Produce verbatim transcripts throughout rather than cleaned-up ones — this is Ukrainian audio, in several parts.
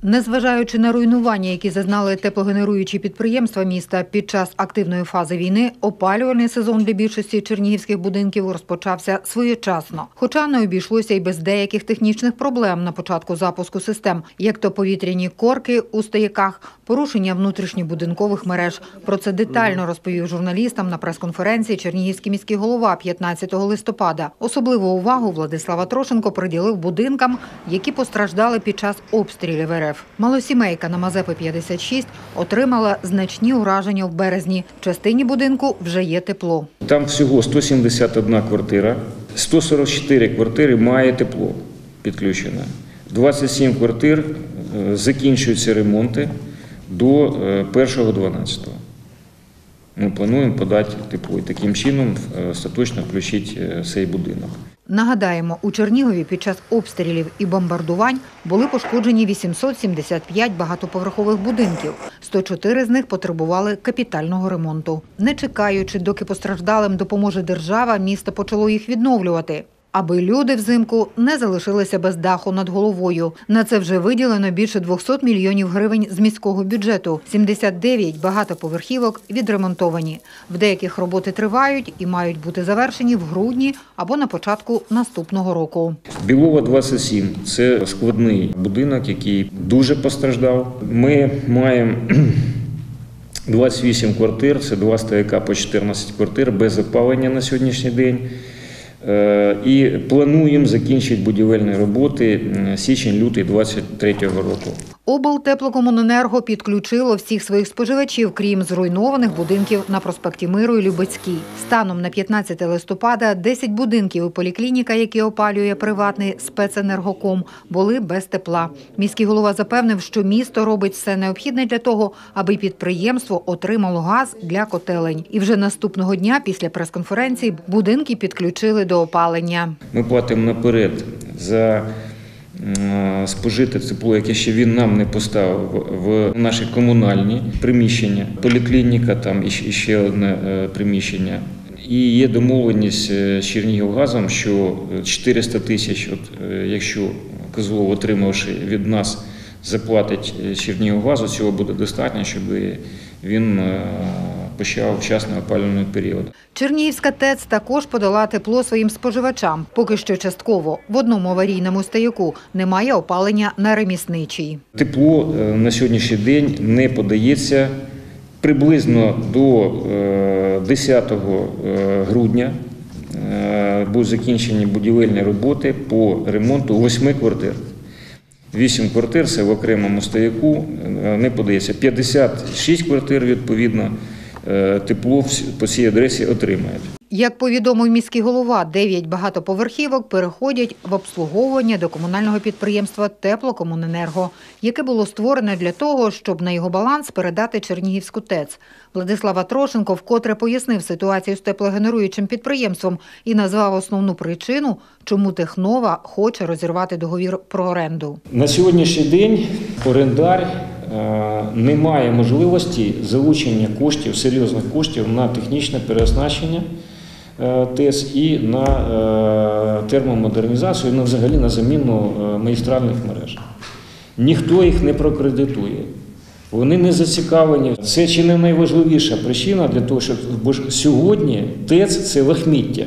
Незважаючи на руйнування, які зазнали теплогенеруючі підприємства міста під час активної фази війни, опалювальний сезон для більшості чернігівських будинків розпочався своєчасно. Хоча не обійшлося й без деяких технічних проблем на початку запуску систем, як то повітряні корки у стояках, порушення внутрішньобудинкових мереж. Про це детально розповів журналістам на прес-конференції чернігівський міський голова п'ятнадцятого листопада. Особливу увагу Владислав Атрошенко приділив будинкам, які постраждали під час обстрілів РФ. Малосімейка на Мазепи п'ятдесят шість отримала значні ураження в березні. В частині будинку вже є тепло. Там всього сто сімдесят одна квартира, сто сорок чотири квартири має тепло підключене. двадцять сім квартир закінчуються ремонти до першого дванадцятого. Ми плануємо подати тепло і таким чином остаточно включити цей будинок. Нагадаємо, у Чернігові під час обстрілів і бомбардувань були пошкоджені вісімсот сімдесят п'ять багатоповерхових будинків. сто чотири з них потребували капітального ремонту. Не чекаючи, доки постраждалим допоможе держава, місто почало їх відновлювати, аби люди взимку не залишилися без даху над головою. На це вже виділено більше двохсот мільйонів гривень з міського бюджету. сімдесят дев'ять багатоповерхівок відремонтовані. В деяких роботи тривають і мають бути завершені в грудні або на початку наступного року. Білова двадцять сім – це складний будинок, який дуже постраждав. Ми маємо двадцять вісім квартир, це два стояка по чотирнадцять квартир без опалення на сьогоднішній день. І плануємо закінчити будівельні роботи січень-лютий двадцять третього року. Облтеплокомуненерго підключило всіх своїх споживачів, крім зруйнованих будинків на проспекті Миру і Любецькій. Станом на п'ятнадцяте листопада десять будинків і поліклініка, які опалює приватний спеценергоком, були без тепла. Міський голова запевнив, що місто робить все необхідне для того, аби підприємство отримало газ для котелень. І вже наступного дня після прес-конференції будинки підключили до опалення. Ми платимо наперед за спожите тепло, яке ще він нам не поставив в наші комунальні приміщення, поліклініка, там і ще одне приміщення. І є домовленість з Чернігівгазом, що чотириста тисяч, от, якщо Козлов, отримавши від нас, заплатить Чернігівгазу, цього буде достатньо, щоб він почав вчасний опалювальний період. Чернігівська ТЕЦ також подала тепло своїм споживачам. Поки що частково. В одному аварійному стояку немає опалення на Ремісничій. Тепло на сьогоднішній день не подається. Приблизно до десятого грудня будуть закінчені будівельні роботи по ремонту восьми квартир. Вісім квартир – це в окремому стояку, не подається. п'ятдесят шість квартир, відповідно, тепло по цій адресі отримають. Як повідомив міський голова, дев'ять багатоповерхівок переходять в обслуговування до комунального підприємства «Теплокомуненерго», яке було створене для того, щоб на його баланс передати Чернігівську ТЕЦ. Владислав Атрошенко вкотре пояснив ситуацію з теплогенеруючим підприємством і назвав основну причину, чому Технова хоче розірвати договір про оренду. На сьогоднішній день орендар не має можливості залучення коштів, серйозних коштів на технічне переоснащення ТЕЦ і на термомодернізацію, і на, взагалі на заміну магістральних мереж. Ніхто їх не прокредитує. Вони не зацікавлені. Це чи не найважливіша причина для того, щоб бо ж сьогодні ТЕЦ – це лахміття.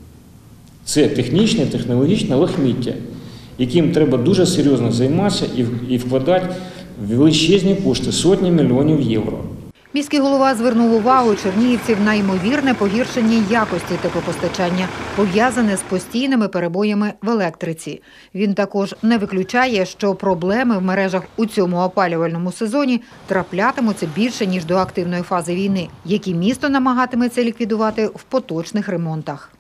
Це технічне, технологічне лахміття, яким треба дуже серйозно займатися і, і вкладати величезні кошти, сотні мільйонів євро. Міський голова звернув увагу чернігівців на ймовірне погіршення якості теплопостачання, пов'язане з постійними перебоями в електриці. Він також не виключає, що проблеми в мережах у цьому опалювальному сезоні траплятимуться більше, ніж до активної фази війни, які місто намагатиметься ліквідувати в поточних ремонтах.